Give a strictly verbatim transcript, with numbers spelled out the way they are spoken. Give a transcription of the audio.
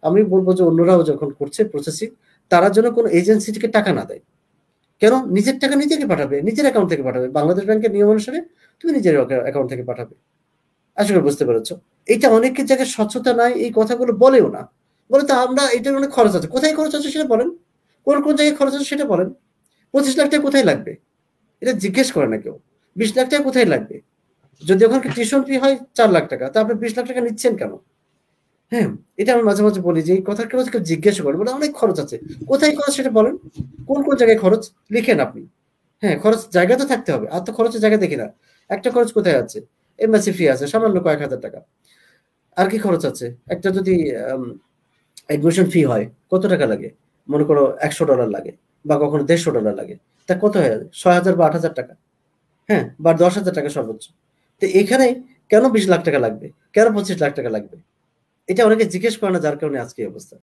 আমি বলব যে অন্যরাও যখন করছে প্রসেসিং, তারা যেন কোনো এজেন্সি থেকে টাকা না দেয়। কেন? নিজের টাকা নিজেকে পাঠাবে, নিজের অ্যাকাউন্ট থেকে পাঠাবে। বাংলাদেশ ব্যাংকের নিয়ম অনুসারে তুমি নিজের অ্যাকা অ্যাকাউন্ট থেকে পাঠাবে। আশা করি বুঝতে পেরেছ। এইটা অনেকের জায়গায় স্বচ্ছতা নাই, এই কথাগুলো বলেও না। বলে তো আমরা এটার অনেক খরচ আছে। কোথায় খরচ আছে সেটা বলেন? কোন, কোন জায়গায় খরচ আছে সেটা বলেন? পঁচিশ লাখ টাকা কোথায় লাগবে? এটা জিজ্ঞেস করে না কেউ। বিশ লাখ টাকা কোথায় লাগবে? যদি ওখানকার টিউশন ফি হয় চার লাখ টাকা, তা আপনি বিশ লাখ টাকা নিচ্ছেন কেন? হ্যাঁ, এটা আমি মাঝে, মাঝে বলি যে এই কথা কেউ কেউ জিজ্ঞাসা করে। বলে অনেক খরচ আছে। কোথায় খরচ সেটা বলেন? কোন, কোন জায়গায় খরচ? লিখেন আপনি। হ্যাঁ, খরচ জায়গা তো থাকতে হবে। আর তো খরচের জায়গা দেখি না। একটা খরচ কোথায় আছে? এমবাসি ফি আছে সামান্য কয়েক হাজার টাকা। আর কি খরচ আছে? একটা যদি আম অ্যাডমিশন ফি হয়, কত টাকা লাগে? মনে করো একশো ডলার লাগে বা কখনো দেড়শো ডলার লাগে। তা কত হয়? ছয় হাজার বা আট হাজার টাকা। হ্যাঁ? বা দশ হাজার টাকা সর্বোচ্চ। তো এখানে কেন বিশ লাখ টাকা লাগবে? কেন পঁচিশ লাখ টাকা লাগবে? এটা অনেকে জিজ্ঞেস করে না যার কারণে আজকে এই অবস্থা।